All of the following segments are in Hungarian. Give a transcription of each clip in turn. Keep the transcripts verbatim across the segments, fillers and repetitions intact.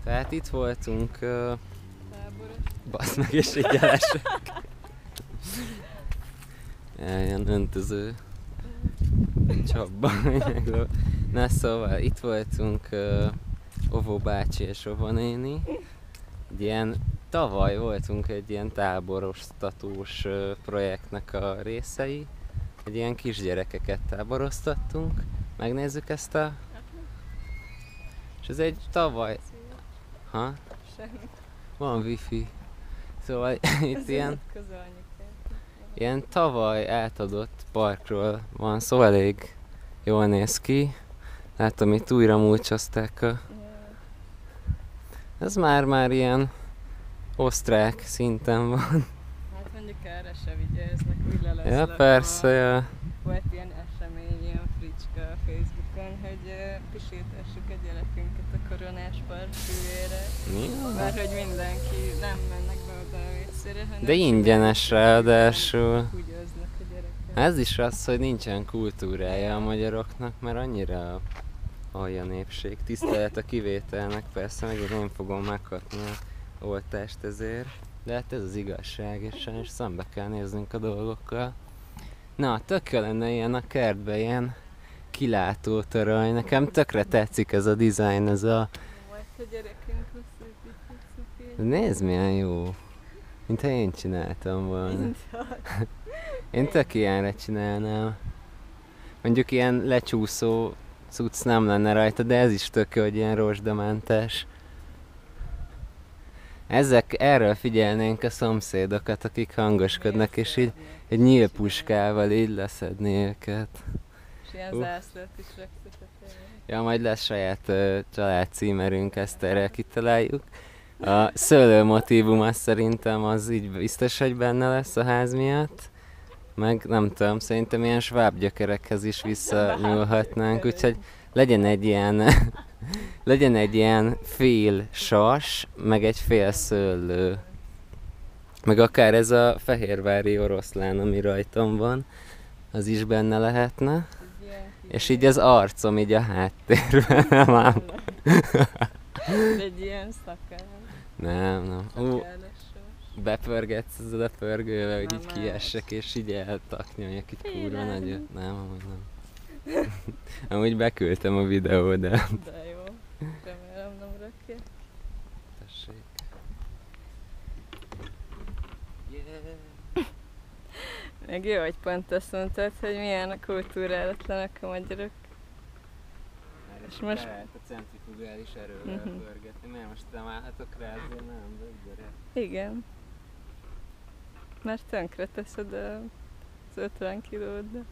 Tehát itt voltunk... Uh, Táboros. Basz meg és így elesek. Ilyen öntöző csapba. Na szóval itt voltunk uh, Ovo bácsi és Ovo néni. Egy ilyen, tavaly voltunk egy ilyen táboroztatós uh, projektnek a részei. Egy ilyen kisgyerekeket táboroztattunk. Megnézzük ezt a... És ez egy tavaly... Ha? Semmi. Van wifi. Szóval itt ilyen... Közölni kell. Ilyen tavaly átadott parkról van szó, elég jól néz ki. Látom, itt újra múlcsozták a... Ez már-már ilyen osztrák szinten van. Hát mondjuk erre se vigyáznak, úgy le lesz. Ja, persze, ja. Volt ilyen esemény, ilyen fricska a Facebookon, hogy uh, pisítessük a gyerekünket a koronás parkfűvére. Mert hogy mindenki nem mennek be oda a vécére, hanem... De ingyenes ráadásul. Húgyoznak a gyerekek. Ez is az, hogy nincsen kultúrája a magyaroknak, mert annyira alja népség. Tisztelet a kivételnek, persze, meg én fogom megkapni a oltást ezért. De hát ez az igazság, és sajnos szembe kell néznünk a dolgokkal. Na, tök jó lenne ilyen a kertbe, ilyen kilátótorony. Nekem tökre tetszik ez a dizájn, ez a... Majd a gyerekünk hosszú. Nézd milyen jó. Mintha én csináltam volna. Én tök ilyenre csinálnám. Mondjuk ilyen lecsúszó cucc nem lenne rajta, de ez is tök jó, hogy ilyen rozsdamentes. Ezek, erről figyelnénk a szomszédokat, akik hangoskodnak, és így egy nyílpuskával így leszedni őket. És ilyen uh. zászlót is rögzítettél. Ja, majd lesz saját uh, családcímerünk, ezt erre kitaláljuk. A szőlő motívum az szerintem az így biztos, hogy benne lesz a ház miatt. Meg nem tudom, szerintem ilyen sváb gyökerekhez is visszanyúlhatnánk, úgyhogy legyen egy ilyen, legyen egy ilyen fél sas, meg egy fél szőlő. Meg akár ez a fehérvári oroszlán, ami rajtam van, az is benne lehetne. És így az arcom így a háttérben, nem ám. Egy ilyen szakál. Nem, nem. Ú, bepörgetsz ezzel a pörgővel, hogy így kiessek, és így eltaknyoljak itt kurva nagyot. Nem, amúgy nem. Amúgy beküldtem a videót, de... De jó. Remélem nem rakja. Tessék. Yeah. Meg jó, hogy pont azt mondtad, hogy milyen a kultúrálatlanak a magyarok. És most... Lehet a centrifugális erővel uh-huh. pörgetni, mert most nem állhatok rá, azért nem, de igen. Mert tönkre teszed az ötven kilót, de...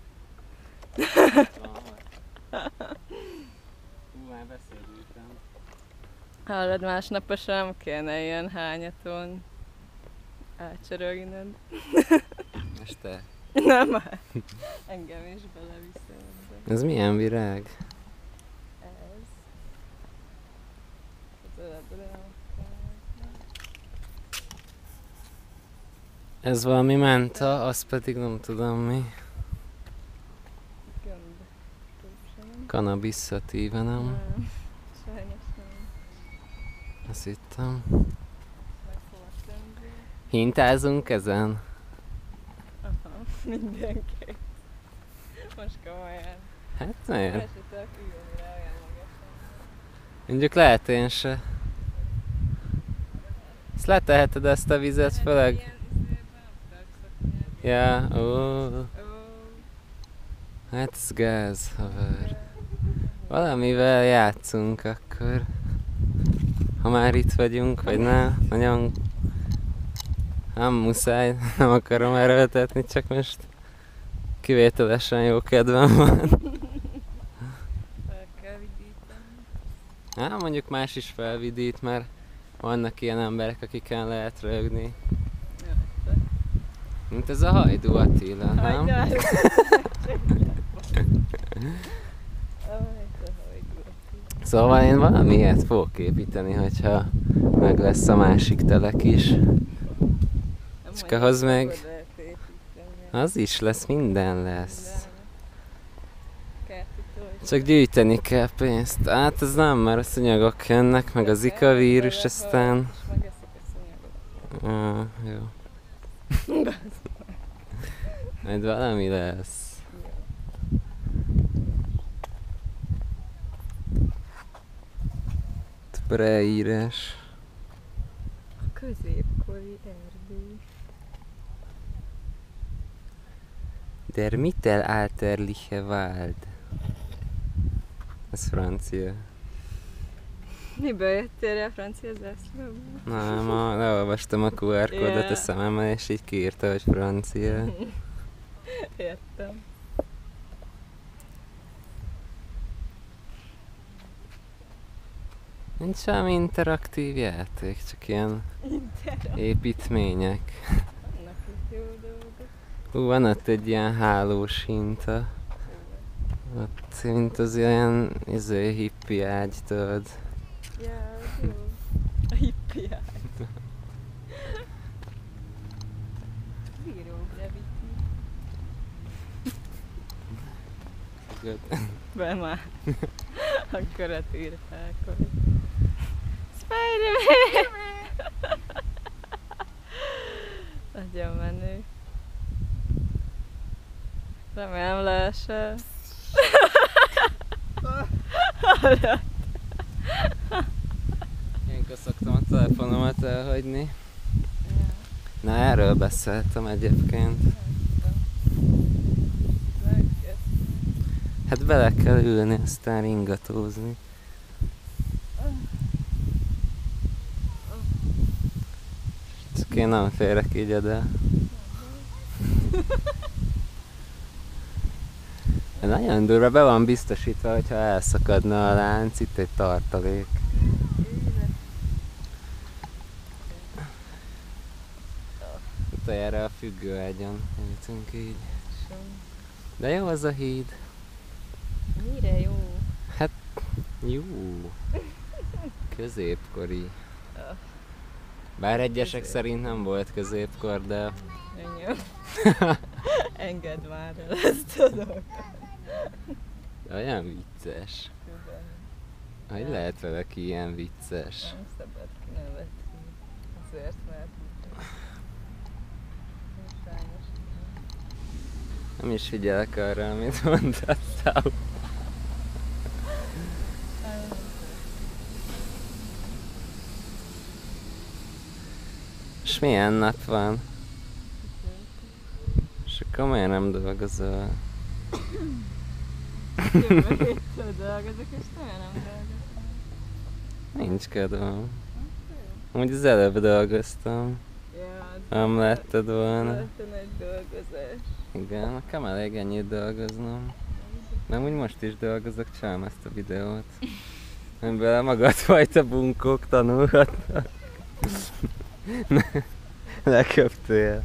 Hú, már beszélültem. Hallod, másnapra sem kéne ilyen hányaton átcsorognád. És te? Nem már. Engem is beleviszem. Ez milyen virág? Ez. Az öletben. Ez valami menta, azt pedig nem tudom mi. Cannabis sativa, nem? Nem. Sajnos nem. Azt hittem. Hintázunk ezen? Aha, mindenki. Most komolyan. Hát nagyon. Esetek üljön rá olyan magesen. Mondjuk lehet én se. Ezt leteheted ezt a vizet, főleg... Ja, ó. Hát ez gáz, haver. Valamivel játszunk akkor. Ha már itt vagyunk, vagy ne, nagyon... Nem muszáj, nem akarom erőltetni, csak most kivételesen jó kedvem van. Fel kell vidítani. Hát mondjuk más is felvidít, mert vannak ilyen emberek, akiken lehet rögni. Mint ez a Hajdú Attila, nem? Hajdú. Szóval én valami ilyet fogok építeni, hogyha meg lesz a másik telek is. Csak ahhoz meg... Az is lesz, minden lesz. Csak gyűjteni kell pénzt. Hát ez nem, mert a szúnyogok jönnek, meg az Zika vírus, aztán... És megeszik a szúnyogot. Ah, jó. Majd valami lesz. Preírás. A középkori erdő. Der mittelalterliche Wald. Ez francia. Miből jöttél rá a francia zászlóból? Nem, a, leolvastam a kú er kódot yeah. a szememmel, és így kiírta, hogy francia. Értem. Nincs semmi interaktív játék, csak ilyen építmények. Vannak itt jó dolgok. Hú, van ott egy ilyen hálós hinta. Ott mint az ilyen izé, hippi ágy, tudod. Ja, jó. A hippi ágy. Zero gravity. Be már. Akkor a írták, hogy Spider-Man! Nagyon menő. Remélem leesel. Hallott. Ilyenkor szoktam a telefonomat elhagyni. Na, erről beszéltem egyébként. Hát bele kell ülni, aztán ringatózni. Csak én nem férek így ide. Nagyon durva, be van biztosítva, hogyha elszakadna a lánc, itt egy tartalék. Utoljára a függőágyon ültünk így. De jó az a híd. Mire jó? Hát jó. Középkori. Bár egyesek Közép. szerint nem volt középkor, de... Ennyi. Engedd már el ezt a dolgot. Olyan vicces. Hogy nem. Lehet valaki ilyen vicces? Nem szabad kinevetni. Azért, mert... Nem is figyelek arra, amit mondtál. És milyen nap van? És akkor miért nem dolgozol? Jövő héttől dolgozok, és nagyon nem dolgozom. Nincs kedvem. Úgy az előbb dolgoztam. Ja, nem letted volna. Lehetne egy dolgozás. Igen, nekem elég ennyit dolgoznom. Nem úgy most is dolgozok, csinálom ezt a videót. Amiből a magadfajta bunkók tanulhatnak. Leköptél.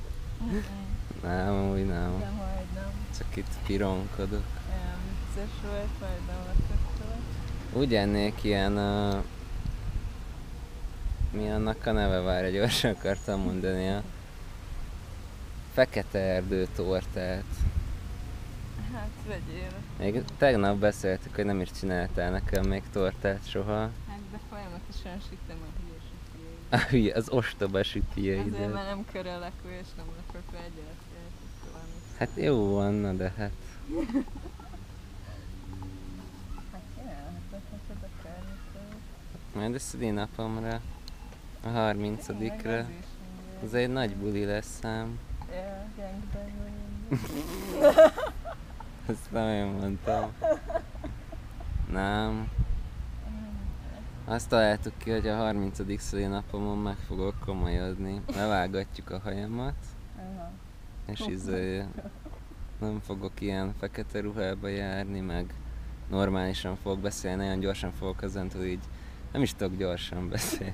Nem, úgy nem. De majd nem. Csak itt pironkodok. Olyan vicces volt, majd nem leköptelek. Úgy ennék ilyen a... Mi annak a neve, várj, gyorsan akartam mondani, a fekete erdő tortát. Hát vegyél. Még tegnap beszéltük, hogy nem is csináltál nekem még tortát soha. Hát de folyamatosan sütem a hülye sütjeit. A hülye, az ostoba sütjeidet. Azért már nem körölekül és nem lakok vele gyertyát. Hát jó van, na de hát. Hát csinálhatod, ha oda környékül. Majd a szülinapomra, a harmincadikra. Az egy nagy buli lesz szám. Ja, gangben vagyunk. Ezt nem én mondtam. Nem. Azt találtuk ki, hogy a harmincadik szülinapomon meg fogok komolyodni. Levágatjuk a hajamat. Aha. És izé, nem fogok ilyen fekete ruhába járni, meg normálisan fogok beszélni, nagyon gyorsan fogok azentúl így, nem is tudok gyorsan beszélni.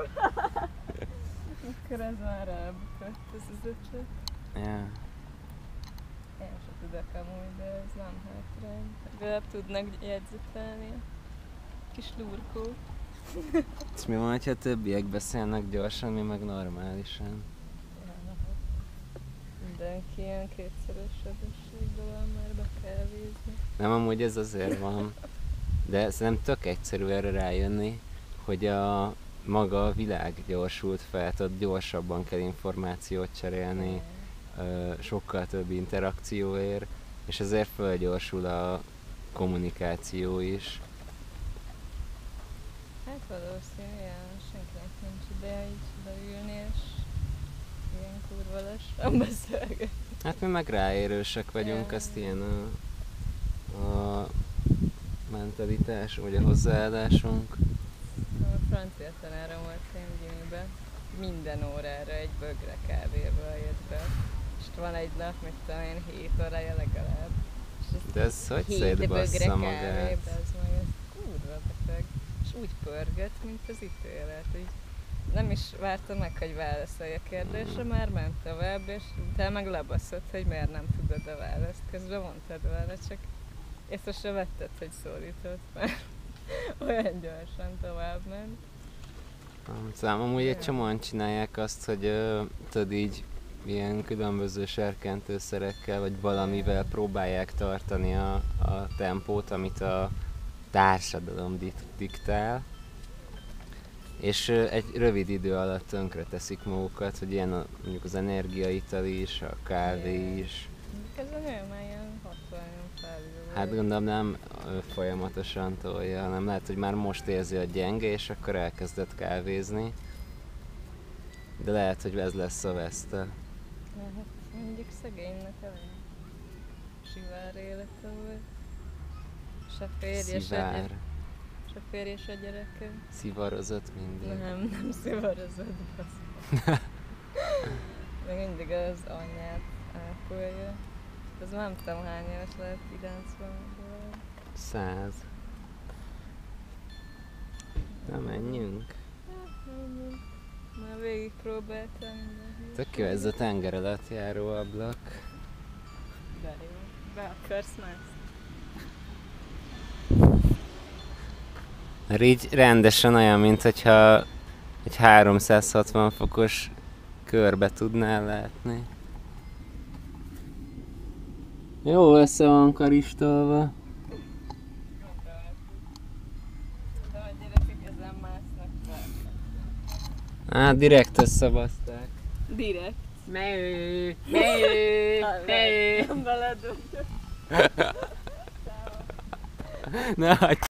Akkor ez már elbukott, ez az ötlet. Ja. Én sem tudok amúgy, de ez nem hátrány. Legalább tudnak jegyzetelni a kis lurkók. És mi van, ha a többiek beszélnek gyorsan, mi meg normálisan? Ja, mindenki ilyen kétszeres sebességgel áll már be. kávézni. Nem, amúgy ez azért van. De szerintem tök egyszerű erre rájönni, hogy a maga a világ gyorsult fel, tehát gyorsabban kell információt cserélni, ö, sokkal több interakcióért, és ezért fölgyorsul a kommunikáció is. Hát valószínű, ja, senkinek nincs ideje így leülni, és ilyen kurva lassan beszélgetni. Hát mi meg ráérősek vagyunk, Ja. ezt ilyen a, a mentalitás, vagy a hozzáállásunk. A francia tanárom volt én gimiben, minden órára egy bögre kávéval jött be. És van egy nap, mit tudom én, hét órája legalább. De ez hogy szétbassza magát? Ez meg, ez kurva beteg. És úgy pörgött, mint az ítélet. Így nem is várta meg, hogy válaszolj a kérdésre, mm. már ment tovább, és utána meg lebaszott, hogy miért nem tudod a választ. Közben mondtad vele, csak észre se vetted, hogy szólított, mert olyan gyorsan tovább ment. Szóval amúgy egy csomóan csinálják azt, hogy ö, tudod így ilyen különböző serkentőszerekkel vagy valamivel próbálják tartani a, a tempót, amit a társadalom diktál. És ö, egy rövid idő alatt tönkre teszik magukat, hogy ilyen a, mondjuk az energiaital is, a kávé is. Ez a nő már ilyen hatvanon felül. Hát gondolom nem ö, folyamatosan tolja, hanem lehet, hogy már most érzi a gyenge, és akkor elkezdett kávézni. De lehet, hogy ez lesz a veszte. Hát mondjuk szegénynek elég sivár élete volt. Se férje, se, gyere, se férje, se gyereke. Szivarozott mindig. Nem, nem szivarozott. Még mindig az anyját ápolja. Az nem tudom hány éves lehet, kilencvenben. Száz. Na menjünk. Hát, menjünk. Már végigpróbáltam minden. Tök jó ez a tenger alatt járó ablak. De jó. Be akarsz mászni? Mert így rendesen olyan, mint hogyha egy háromszázhatvan fokos körbe tudnál látni. Jó össze van karistolva. De a gyerekek ezen másznak fel. Á, direkt összebaszták. Direkt. Meő, meő, meő. Nem beledugjuk. Na,